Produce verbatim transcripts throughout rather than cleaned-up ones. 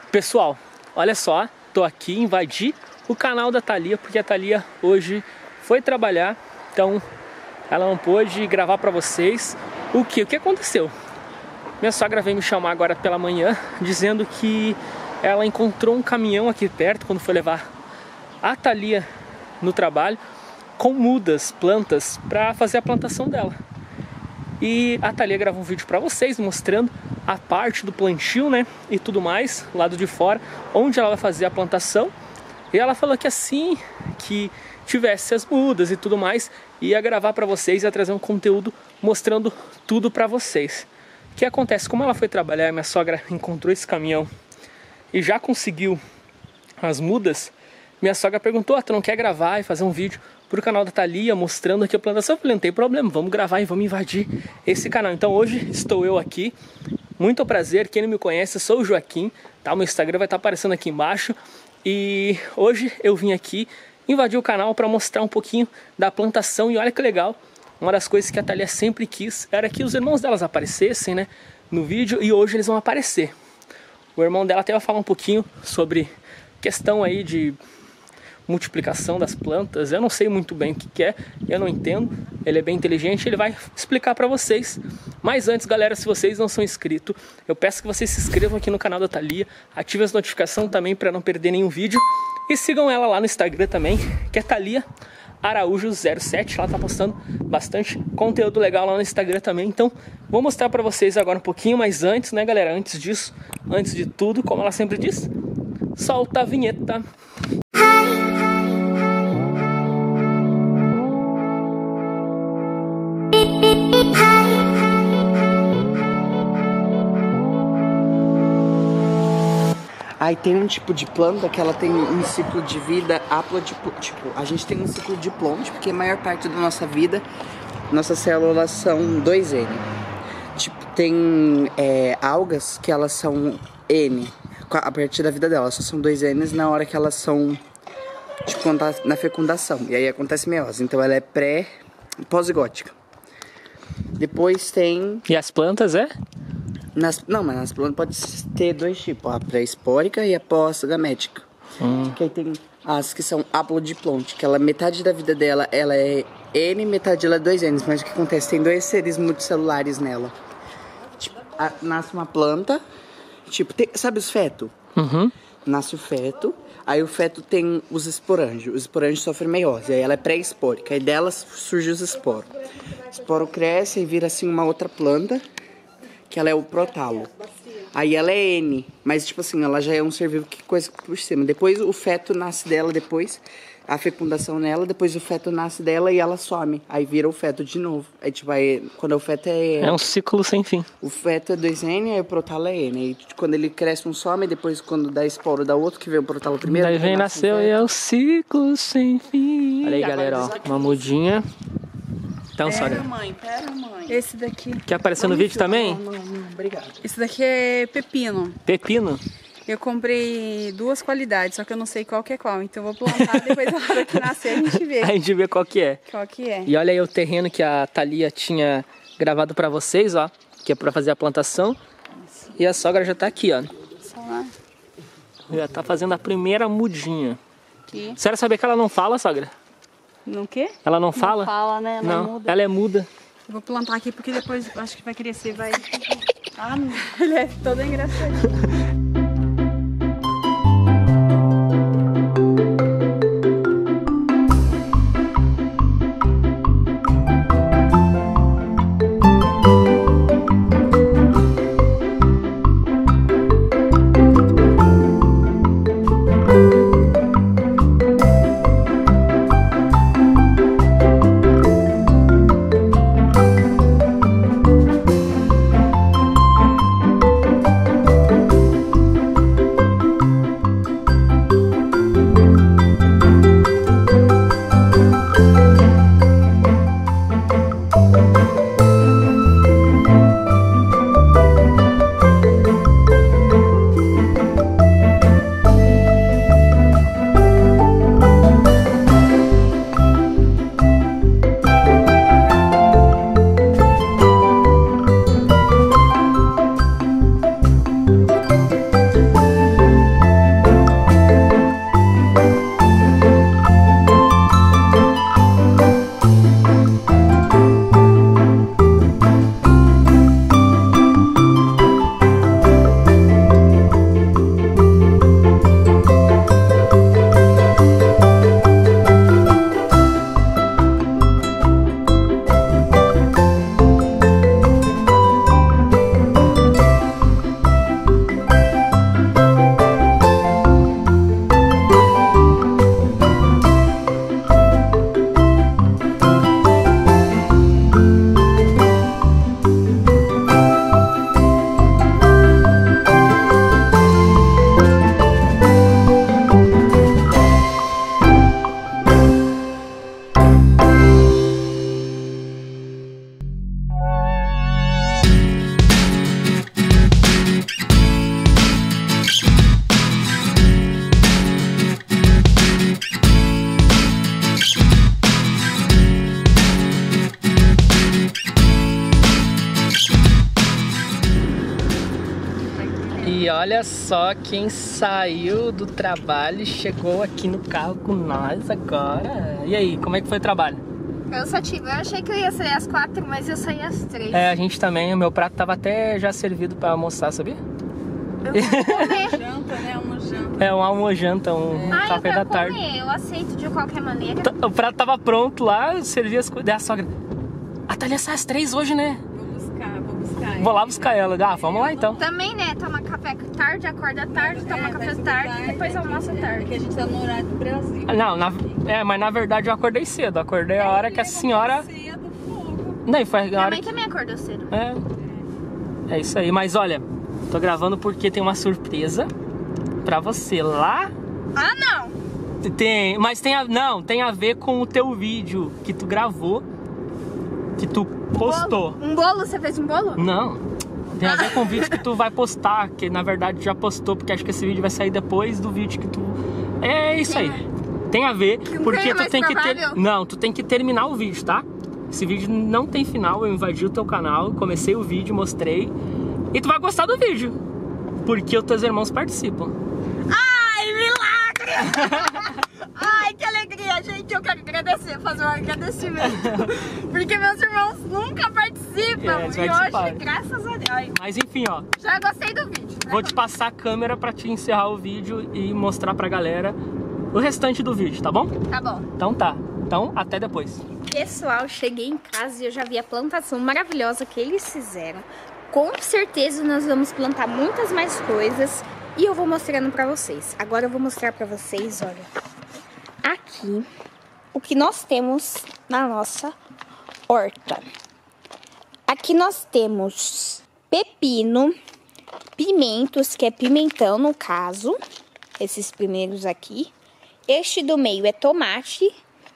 Pessoal, olha só, tô aqui, invadi o canal da Thalia, porque a Thalia hoje foi trabalhar, então ela não pôde gravar pra vocês. O que? O que aconteceu? Minha sogra veio me chamar agora pela manhã, dizendo que ela encontrou um caminhão aqui perto, quando foi levar a Thalia no trabalho, com mudas, plantas, pra fazer a plantação dela. E a Thalia gravou um vídeo pra vocês, mostrando a parte do plantio, né, e tudo mais, lado de fora, onde ela vai fazer a plantação. E ela falou que assim que tivesse as mudas e tudo mais, ia gravar pra vocês, ia trazer um conteúdo mostrando tudo pra vocês. O que acontece? Como ela foi trabalhar, minha sogra encontrou esse caminhão e já conseguiu as mudas, minha sogra perguntou: ah, tu não quer gravar e fazer um vídeo pro canal da Thalia mostrando aqui a plantação? Eu falei, não tem problema, vamos gravar e vamos invadir esse canal. Então hoje estou eu aqui, muito prazer, quem não me conhece, eu sou o Joaquim, tá? O meu Instagram vai estar aparecendo aqui embaixo. E hoje eu vim aqui invadir o canal para mostrar um pouquinho da plantação. E olha que legal, uma das coisas que a Thalia sempre quis era que os irmãos delas aparecessem, né, no vídeo, e hoje eles vão aparecer. O irmão dela até vai falar um pouquinho sobre questão aí de multiplicação das plantas. Eu não sei muito bem o que que é, eu não entendo. Ele é bem inteligente, ele vai explicar pra vocês. Mas antes, galera, se vocês não são inscritos, eu peço que vocês se inscrevam aqui no canal da Thalia, ativem as notificações também para não perder nenhum vídeo, e sigam ela lá no Instagram também, que é Thalia Araújo zero sete. Ela tá postando bastante conteúdo legal lá no Instagram também. Então vou mostrar pra vocês agora um pouquinho, mas antes, né, galera, antes disso, antes de tudo, como ela sempre diz, solta a vinheta. Aí tem um tipo de planta que ela tem um ciclo de vida aplodipo, tipo, a gente tem um ciclo de plonte, porque a maior parte da nossa vida, nossas células são dois N. Tipo, tem é, algas que elas são N, a partir da vida delas, só são dois N's na hora que elas são, tipo, quando tá na fecundação, e aí acontece meiose, então ela é pré, pós-zigótica. Depois tem... E as plantas, é? Nas, não, mas nas plantas pode ter dois tipos, a pré-espórica e a pós-gamética. Hum. Que aí tem as que são haplodiplonte, que ela, metade da vida dela ela é N, metade ela é dois N's. Mas o que acontece? Tem dois seres multicelulares nela. Tipo, a, nasce uma planta, tipo, tem, sabe os fetos? Uhum. Nasce o feto, aí o feto tem os esporângios. Os esporângios sofrem meiose, aí ela é pré-espórica. Aí delas surgem os esporos. O esporo cresce e vira assim uma outra planta, que ela é o protalo. Aí ela é N, mas tipo assim, ela já é um ser vivo que coisa por cima. Depois o feto nasce dela, depois a fecundação nela, depois o feto nasce dela e ela some. Aí vira o feto de novo. Aí tipo, aí, quando o feto é... É um ciclo sem fim. O feto é dois N, aí o protalo é N. Aí quando ele cresce um some, depois quando dá esporo dá outro, que vem o protalo primeiro. Daí vem, nasceu um e é o ciclo sem fim. Olha aí, galera, ó, uma mudinha. Então, pera, sogra. mãe, pera, mãe. Esse daqui. Quer aparecer no vídeo também? Não, não, não, obrigado. Esse daqui é pepino. Pepino? Eu comprei duas qualidades, só que eu não sei qual que é qual. Então eu vou plantar, depois na hora que nascer a gente vê. A gente vê qual que é. Qual que é. E olha aí o terreno que a Thalia tinha gravado pra vocês, ó. Que é pra fazer a plantação. E a sogra já tá aqui, ó. Só lá. Já tá fazendo a primeira mudinha. Aqui. Você saber que ela não fala, sogra? No quê? Ela não fala? Não fala, né? Ela não, muda. ela é muda. Eu vou plantar aqui porque depois acho que vai crescer, vai... Ah, não. Ele é todo engraçadinho. olha só quem saiu do trabalho e chegou aqui no carro com nós agora. E aí, como é que foi o trabalho? Cansativo. Eu achei que eu ia sair às quatro, mas eu saí às três. É, a gente também, o meu prato tava até já servido pra almoçar, sabia? Eu vou comer. Janta, né? Uma janta. É, um almojanta, um Ah, café eu da quero tarde. comer. Eu aceito de qualquer maneira. O prato tava pronto lá, eu servi as coisas. Daí a sogra. A Thalia sai às três hoje, né? Vou buscar, vou buscar. Vou lá buscar ela. Ah, vamos lá então. Também, né? Toma café tarde, acorda tarde, toma É, café vai tarde, estudar, depois almoça tarde. Porque a gente tá no horário do Brasil. Não, na, é, mas na verdade eu acordei cedo. Acordei a hora que a senhora. Cedo, fogo. Não, foi a Minha hora mãe que... também acordou cedo. É. É isso aí. Mas olha, tô gravando porque tem uma surpresa pra você lá. Ah, não! Tem, mas tem a, não, tem a ver com o teu vídeo que tu gravou, que tu postou. Bolo. Um bolo? Você fez um bolo? Não, tem a ver com o vídeo que tu vai postar, que na verdade já postou, porque acho que esse vídeo vai sair depois do vídeo que tu... É isso aí. Tem a ver, Que porque é tu mais tem que ter... provável? Não, tu tem que terminar o vídeo, tá? Esse vídeo não tem final, eu invadi o teu canal, comecei o vídeo, mostrei. E tu vai gostar do vídeo, porque os teus irmãos participam. Ai, milagre! Ai, que alegria, gente. Eu quero agradecer, fazer um agradecimento. Porque meus irmãos nunca participam. É, eles e participaram. hoje, graças a Deus. Ai, Mas enfim, ó, já gostei do vídeo. né? vou te passar a câmera pra te encerrar o vídeo e mostrar pra galera o restante do vídeo, tá bom? Tá bom. Então tá. Então, até depois. Pessoal, cheguei em casa e eu já vi a plantação maravilhosa que eles fizeram. Com certeza nós vamos plantar muitas mais coisas e eu vou mostrando pra vocês. Agora eu vou mostrar pra vocês, olha, aqui o que nós temos na nossa horta. Aqui nós temos pepino, pimentos, que é pimentão no caso, esses primeiros aqui. Este do meio é tomate.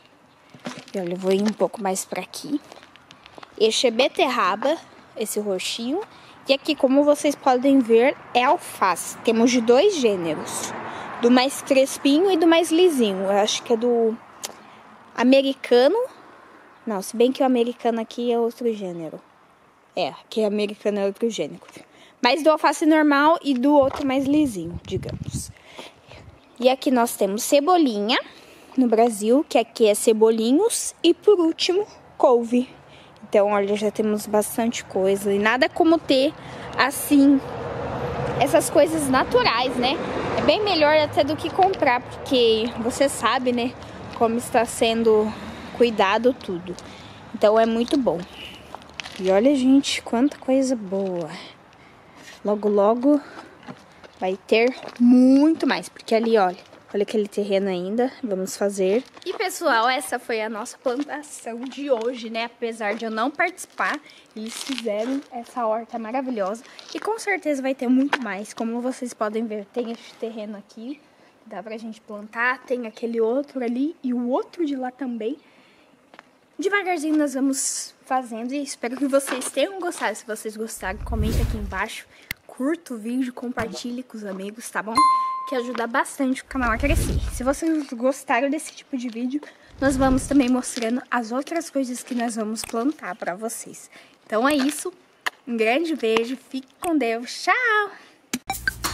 E olha, eu vou ir um pouco mais pra aqui. Este é beterraba, esse roxinho. E aqui, como vocês podem ver, é alface. Temos de dois gêneros. Do mais crespinho e do mais lisinho. Eu acho que é do americano. Não, se bem que o americano aqui é outro gênero. É, aqui é americano é outro gênero. Mas do alface normal e do outro mais lisinho, digamos. E aqui nós temos cebolinha. No Brasil, que aqui é cebolinhos, e por último, couve. Então, olha, já temos bastante coisa. E nada como ter, assim, essas coisas naturais, né? É bem melhor até do que comprar, porque você sabe, né, como está sendo cuidado tudo. Então, é muito bom. E olha, gente, quanta coisa boa. Logo, logo vai ter muito mais, porque ali, olha. Olha aquele terreno ainda, vamos fazer. E pessoal, essa foi a nossa plantação de hoje, né? Apesar de eu não participar, eles fizeram essa horta maravilhosa. E com certeza vai ter muito mais. Como vocês podem ver, tem este terreno aqui, dá pra gente plantar. Tem aquele outro ali e o outro de lá também. Devagarzinho nós vamos fazendo e espero que vocês tenham gostado. Se vocês gostaram, comenta aqui embaixo. Curta o vídeo, compartilhe com os amigos, tá bom? Que ajuda bastante o canal a crescer. Se vocês gostaram desse tipo de vídeo, nós vamos também mostrando as outras coisas que nós vamos plantar pra vocês. Então é isso. Um grande beijo, fique com Deus.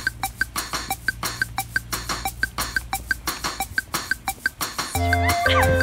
Tchau!